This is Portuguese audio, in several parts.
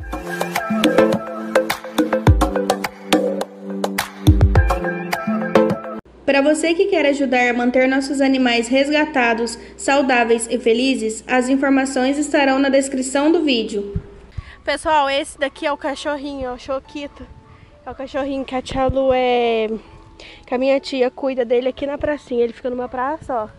Para você que quer ajudar a manter nossos animais resgatados, saudáveis e felizes, as informações estarão na descrição do vídeo. Pessoal, esse daqui é o cachorrinho, é o Choquito. É o cachorrinho que a tia Lu que a minha tia cuida dele aqui na pracinha. Ele fica numa praça, ó.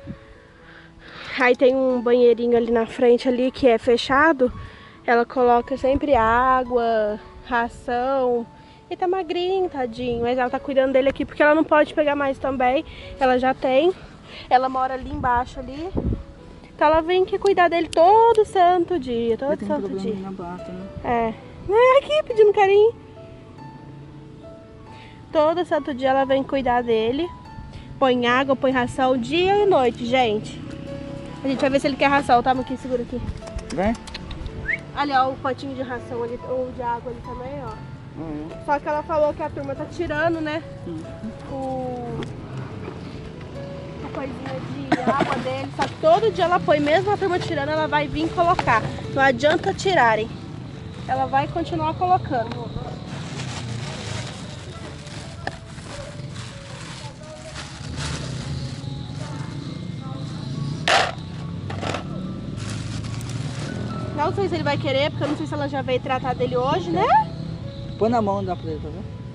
Aí tem um banheirinho ali na frente ali que é fechado. Ela coloca sempre água, ração. Ele tá magrinho, tadinho, mas ela tá cuidando dele aqui porque ela não pode pegar mais também. Ela já tem. Ela mora ali embaixo ali. Então ela vem aqui cuidar dele todo santo dia, todo santo dia. Na bata, né? É aqui pedindo carinho. Todo santo dia ela vem cuidar dele. Põe água, põe ração dia e noite, gente. A gente vai ver se ele quer ração, tá? Aqui, segura aqui. Vem. Ali, ó, o potinho de ração ali, ou de água ali também, ó. Só que ela falou que a turma tá tirando, né? O coisinha de água dele. Só que todo dia ela põe, mesmo a turma tirando, ela vai vir colocar. Não adianta tirarem. Ela vai continuar colocando. Não sei se ele vai querer, porque eu não sei se ela já veio tratar dele hoje, né? Põe na mão, dá pra ele, tá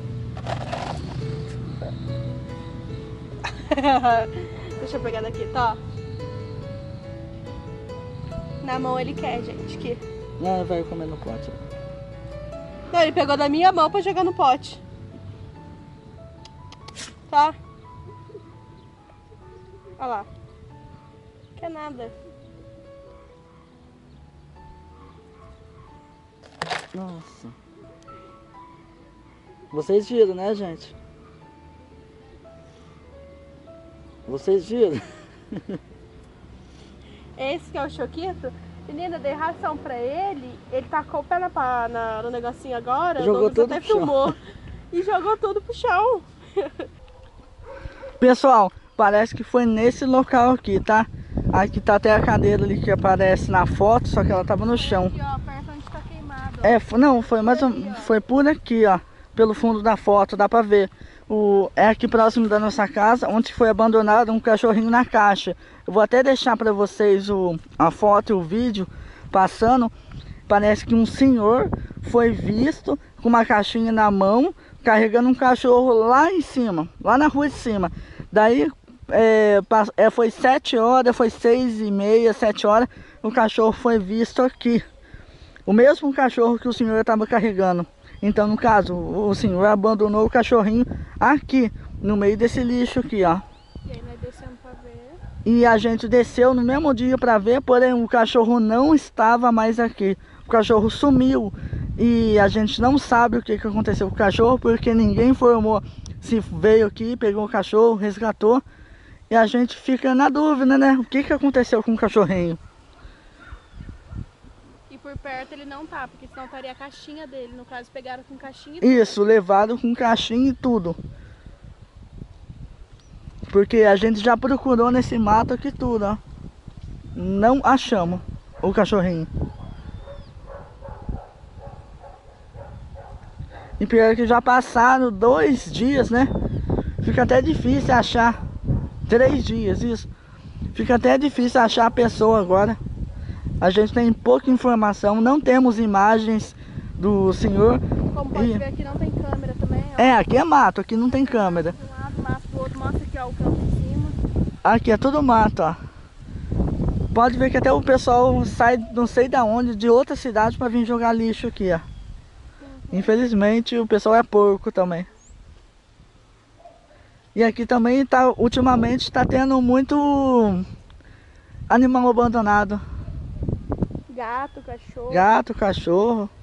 vendo? Deixa eu pegar daqui, tá? Na mão ele quer, gente. Aqui. Não, ele vai comer no pote. Não, ele pegou da minha mão pra jogar no pote. Tá? Olha lá. Quer nada. Nossa. Vocês viram, né, gente? Vocês viram? Esse que é o Choquito. Menina, dei ração pra ele. Ele tacou o pé no negocinho agora. Jogou tudo até pro chão. filmou. E jogou tudo pro chão. Pessoal, parece que foi nesse local aqui, tá? Aqui tá até a cadeira ali que aparece na foto, só que ela tava no chão. Aqui, ó, perto onde tá queimado. Não, foi mais foi por aqui, ó. Pelo fundo da foto, dá pra ver. É aqui próximo da nossa casa, onde foi abandonado um cachorrinho na caixa. Eu vou até deixar pra vocês a foto e o vídeo passando. Parece que um senhor foi visto com uma caixinha na mão, carregando um cachorro lá em cima, lá na rua de cima. Daí foi 7 horas, foi 6h30, 7 horas, o cachorro foi visto aqui. O mesmo cachorro que o senhor estava carregando. Então, no caso, o senhor abandonou o cachorrinho aqui, no meio desse lixo aqui, ó. E aí nós descemos pra ver. E a gente desceu no mesmo dia para ver, porém o cachorro não estava mais aqui. O cachorro sumiu e a gente não sabe o que aconteceu com o cachorro, porque ninguém informou se veio aqui, pegou o cachorro, resgatou. E a gente fica na dúvida, né? O que aconteceu com o cachorrinho? Por perto ele não tá, porque senão estaria a caixinha dele. No caso, pegaram com caixinha e tudo. Isso, levaram com caixinha e tudo. Porque a gente já procurou nesse mato aqui tudo, ó. Não achamos o cachorrinho. E pior que já passaram 2 dias, né? Fica até difícil achar. 3 dias, isso. Fica até difícil achar a pessoa agora. A gente tem pouca informação, não temos imagens do senhor. Como pode ver, aqui não tem câmera também, ó. Aqui é mato, aqui não tem câmera. De um lado, mato do outro, mostra aqui, ó, o campo em cima. Aqui é tudo mato, ó. Pode ver que até o pessoal sai, não sei da onde, de outra cidade para vir jogar lixo aqui, ó. Infelizmente o pessoal é porco também. E aqui também ultimamente tá tendo muito animal abandonado. Gato, cachorro. Gato, cachorro.